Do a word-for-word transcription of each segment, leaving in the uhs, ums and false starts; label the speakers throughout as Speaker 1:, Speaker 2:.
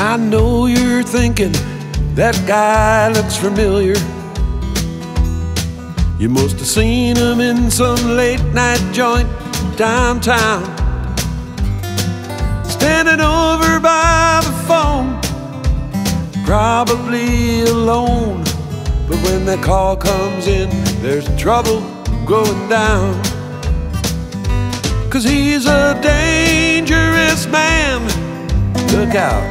Speaker 1: I know you're thinking, that guy looks familiar. You must have seen him in some late night joint downtown, standing over by the phone, probably alone. But when that call comes in, there's trouble going down. 'Cause he's a dangerous man, look out.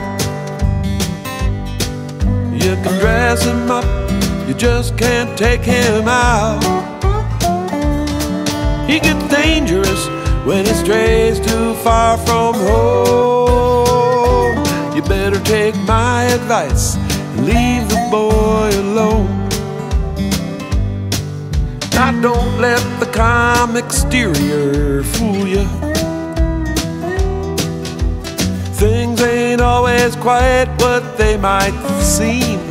Speaker 1: You can dress him up, you just can't take him out. He gets dangerous when he strays too far from home. You better take my advice and leave the boy alone. Now don't let the calm exterior fool you. Things ain't always quite what they might seem.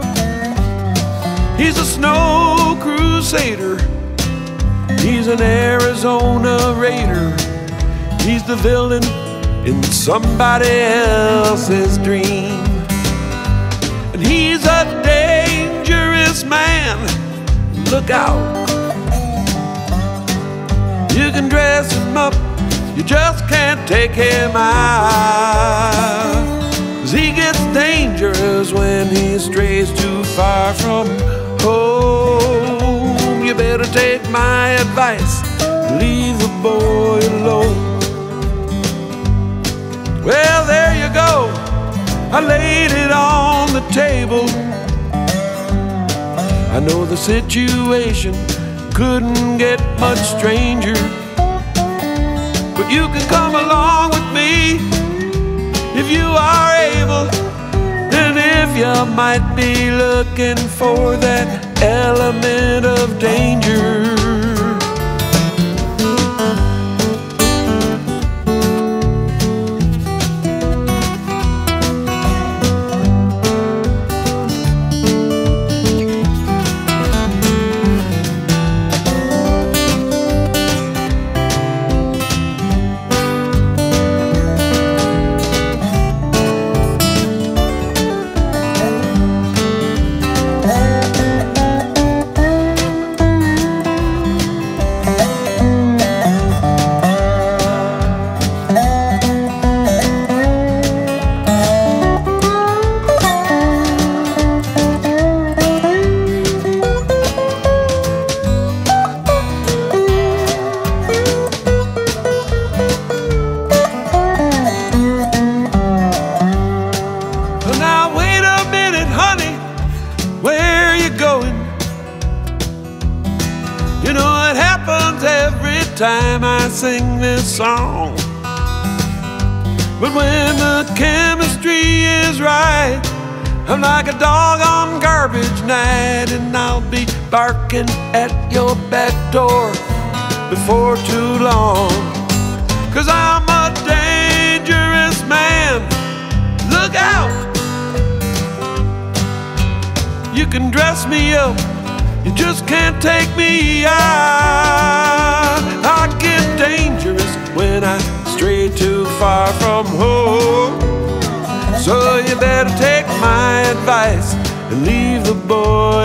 Speaker 1: He's a snow crusader, he's an Arizona raider. He's the villain in somebody else's dream. And he's a dangerous man, look out. You can dress him up, you just can't take him out. 'Cause he gets dangerous when he strays too far from home. You better take my advice, leave the boy alone. Well, there you go, I laid it on the table. I know the situation couldn't get much stranger, but you can come along with me if you are able. And if you might be looking for that element of danger. You know it happens every time I sing this song. But when the chemistry is right, I'm like a dog on garbage night, and I'll be barking at your back door before too long. 'Cause I'm a dangerous man, look out. You can dress me up, you just can't take me out. I get dangerous when I stray too far from home. So you better take my advice and leave the boy